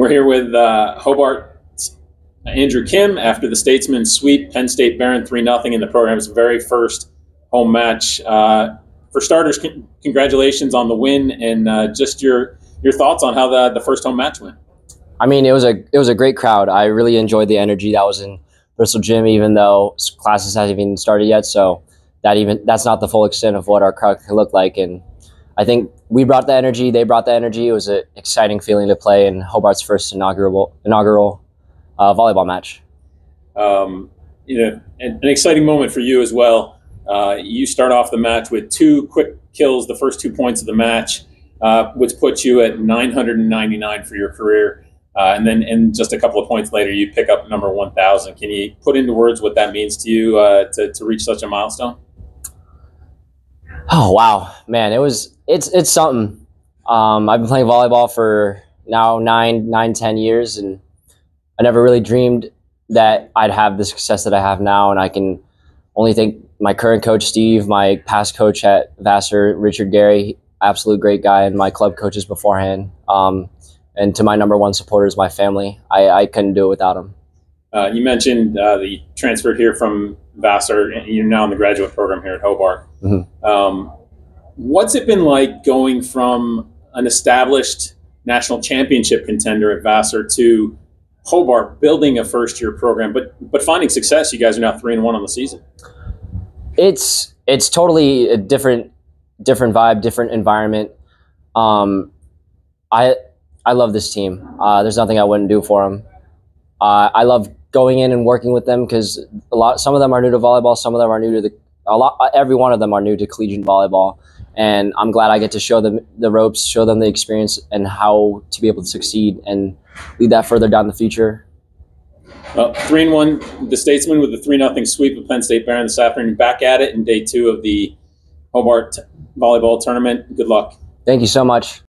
We're here with Hobart's Andrew Kim after the Statesmen sweep Penn State Behrend 3-0 in the program's very first home match. For starters, congratulations on the win, and just your thoughts on how the first home match went. I mean, it was a great crowd. I really enjoyed the energy that was in Bristol Gym, even though classes hasn't even started yet. So that's not the full extent of what our crowd can look like. And I think we brought the energy. They brought the energy. It was an exciting feeling to play in Hobart's first inaugural volleyball match. An exciting moment for you as well. You start off the match with 2 quick kills, the first 2 points of the match, which puts you at 999 for your career. And then in just a couple of points later, you pick up number 1,000. Can you put into words what that means to you to reach such a milestone? Oh, wow, man, it's something. I've been playing volleyball for now 10 years, and I never really dreamed that I'd have the success that I have now. And I can only thank my current coach, Steve, my past coach at Vassar, Richard Gary, absolute great guy, and my club coaches beforehand. And to my number one supporters, my family. I couldn't do it without them. You mentioned that you transferred here from Vassar, and you're now in the graduate program here at Hobart. Mm-hmm. What's it been like going from an established national championship contender at Vassar to Hobart, building a first-year program, but finding success? You guys are now 3-1 on the season. It's totally a different vibe, different environment. I love this team. There's nothing I wouldn't do for them. I love going in and working with them because some of them are new to volleyball, some of them are new to every one of them are new to collegiate volleyball, and I'm glad I get to show them the ropes, show them the experience, and how to be able to succeed and lead that further down the future. Well, 3-1, the Statesmen with a 3-0 sweep of Penn State Behrend this afternoon. Back at it in day 2 of the Hobart volleyball tournament. Good luck. Thank you so much.